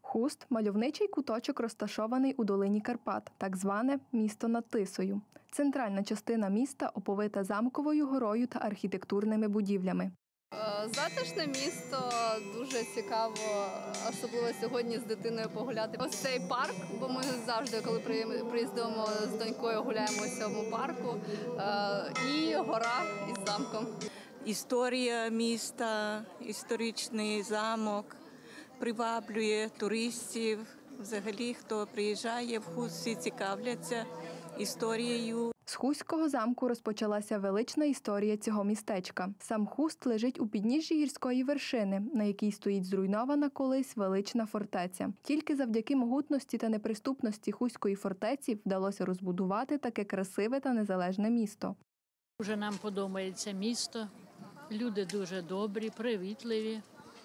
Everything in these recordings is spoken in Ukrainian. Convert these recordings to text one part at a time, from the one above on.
Хуст – мальовничий куточок, розташований у долині Карпат, так зване «місто над Тисою». Центральна частина міста оповита замковою горою та архітектурними будівлями. Затишне місто, дуже цікаво, особливо сьогодні з дитиною погуляти. Ось цей парк, бо ми завжди, коли приїздимо з донькою, гуляємо у цьому парку, і гора із замком. Історія міста, історичний замок приваблює туристів. Взагалі, хто приїжджає в Хуст, всі цікавляться історією. З Хуського замку розпочалася велична історія цього містечка. Сам Хуст лежить у підніжжі гірської вершини, на якій стоїть зруйнована колись велична фортеця. Тільки завдяки могутності та неприступності Хуської фортеці вдалося розбудувати таке красиве та незалежне місто. Дуже нам подобається місто, люди дуже добрі, привітливі,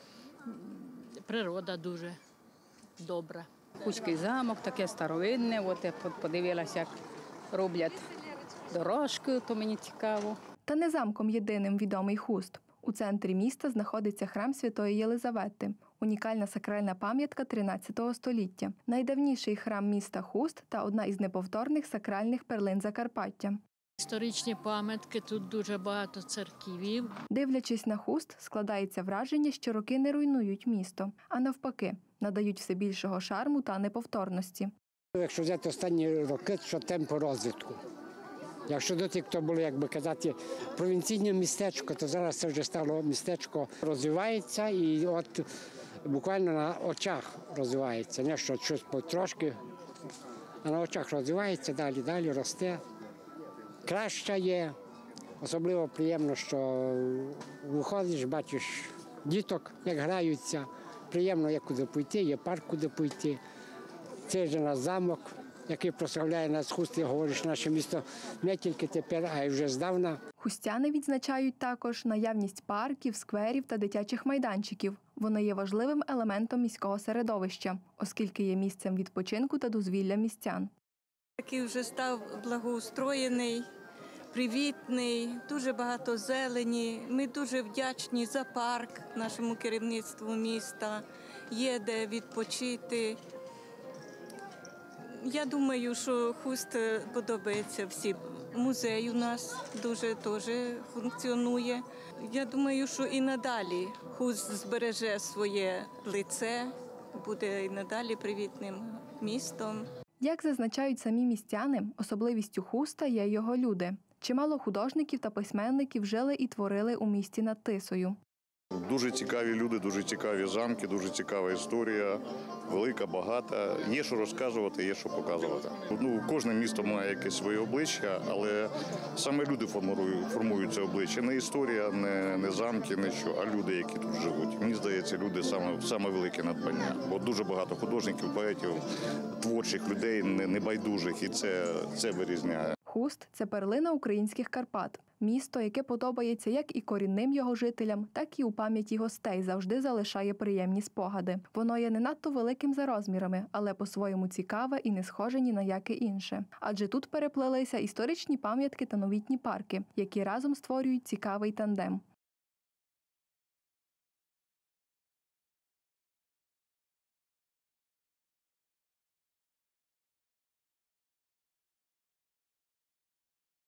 природа дуже добра. Хуський замок, таке старовинне, от я подивилася, як роблять дорожки, то мені цікаво. Та не замком єдиним відомий Хуст. У центрі міста знаходиться храм Святої Єлизавети – унікальна сакральна пам'ятка 13 століття. Найдавніший храм міста Хуст та одна із неповторних сакральних перлин Закарпаття. Історичні пам'ятки, тут дуже багато церквів. Дивлячись на Хуст, складається враження, що роки не руйнують місто, а навпаки, надають все більшого шарму та неповторності. Якщо взяти останні роки, що темпу розвитку. Якщо доти, то було, як би казати, провінційне містечко, то зараз це вже стало містечко, розвивається і от буквально на очах розвивається. Не що щось потрошки, а на очах розвивається, далі росте. Краще є, особливо приємно, що виходиш, бачиш діток, як граються, приємно, як куди пойти, є парк, куди пойти. Це ж наш замок, який прославляє нас Хуст, і говориш, наше місто не тільки тепер, а й вже здавна. Хустяни відзначають також наявність парків, скверів та дитячих майданчиків. Вони є важливим елементом міського середовища, оскільки є місцем відпочинку та дозвілля містян. Такий вже став благоустроєний, привітний, дуже багато зелені. Ми дуже вдячні за парк нашому керівництву міста, є де відпочити. Я думаю, що Хуст подобається всім. Музей у нас дуже теж функціонує. Я думаю, що і надалі Хуст збереже своє лице, буде і надалі привітним містом. Як зазначають самі містяни, особливістю Хуста є його люди. Чимало художників та письменників жили і творили у місті над Тисою. Дуже цікаві люди, дуже цікаві замки, дуже цікава історія, велика, багата. Є що розказувати, є що показувати. Кожне місто має якесь своє обличчя, але саме люди формують це обличчя. Не історія, не замки, не що, а люди, які тут живуть. Мені здається, люди саме велике надбання. Бо дуже багато художників, поетів, творчих людей, небайдужих, і це вирізняє. Хуст – це перлина українських Карпат. Місто, яке подобається як і корінним його жителям, так і у пам'яті гостей завжди залишає приємні спогади. Воно є не надто великим за розмірами, але по-своєму цікаве і не схоже ні на яке інше. Адже тут переплелися історичні пам'ятки та новітні парки, які разом створюють цікавий тандем.